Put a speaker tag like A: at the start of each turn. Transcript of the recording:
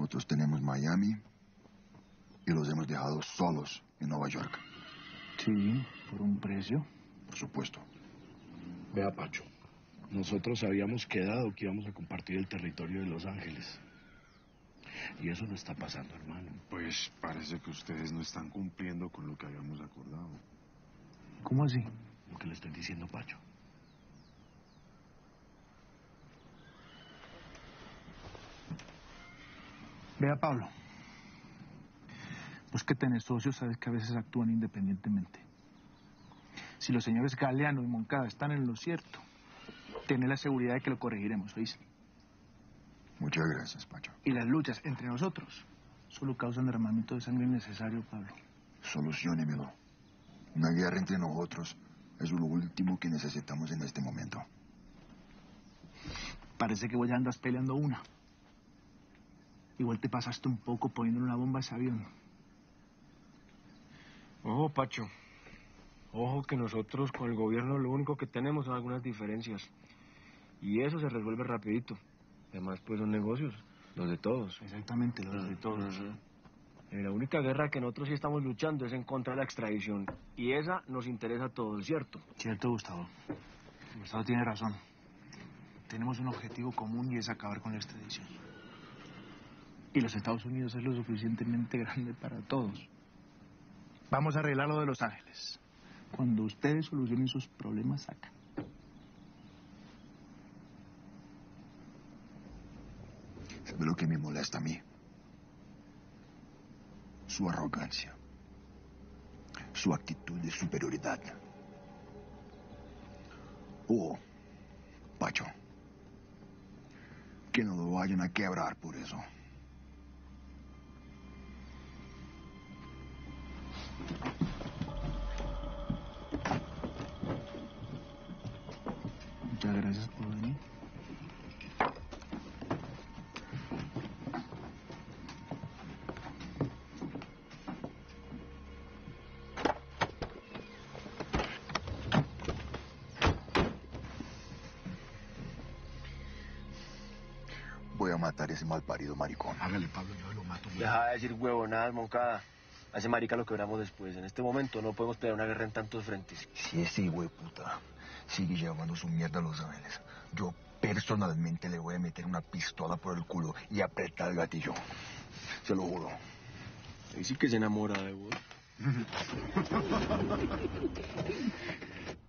A: Nosotros tenemos Miami y los hemos dejado solos en Nueva York.
B: Sí, por un precio.
A: Por supuesto.
C: Vea, Pacho, nosotros habíamos quedado que íbamos a compartir el territorio de Los Ángeles. Y eso no está pasando, hermano.
D: Pues parece que ustedes no están cumpliendo con lo que habíamos acordado.
B: ¿Cómo así?
C: Lo que le estoy diciendo, Pacho.
B: Vea, Pablo. Vos que tenés socios, sabes que a veces actúan independientemente. Si los señores Galeano y Moncada están en lo cierto, tenés la seguridad de que lo corregiremos, ¿oís?
A: Muchas gracias, Pacho.
B: Y las luchas entre nosotros solo causan derramamiento de sangre innecesario, Pablo.
A: Soluciónemelo. Una guerra entre nosotros es lo último que necesitamos en este momento.
B: Parece que vos ya andas peleando una. Igual te pasaste un poco poniendo una bomba a ese avión.
E: Ojo, Pacho. Ojo que nosotros con el gobierno lo único que tenemos son algunas diferencias. Y eso se resuelve rapidito. Además, pues son negocios, los de todos.
B: Exactamente, los de todos.
E: La única guerra que nosotros sí estamos luchando es en contra de la extradición. Y esa nos interesa a todos, ¿cierto?
B: Cierto, Gustavo. Gustavo tiene razón. Tenemos un objetivo común y es acabar con la extradición. Y los Estados Unidos es lo suficientemente grande para todos. Vamos a arreglar lo de Los Ángeles. Cuando ustedes solucionen sus problemas acá.
A: ¿Sabe lo que me molesta a mí? Su arrogancia. Su actitud de superioridad. Oh, Pacho. Que no lo vayan a quebrar por eso.
B: Muchas gracias por venir.
A: Voy a matar a ese malparido maricón.
C: Hágale, Pablo, yo lo mato.
E: Deja de decir huevonadas, Moncada. A ese marica lo quebramos después. En este momento no podemos pelear una guerra en tantos frentes.
A: Si ese hijo de puta sigue llevando su mierda a Los Ángeles, yo personalmente le voy a meter una pistola por el culo y apretar el gatillo. Se lo juro.
E: Ahí sí que se enamora de vos.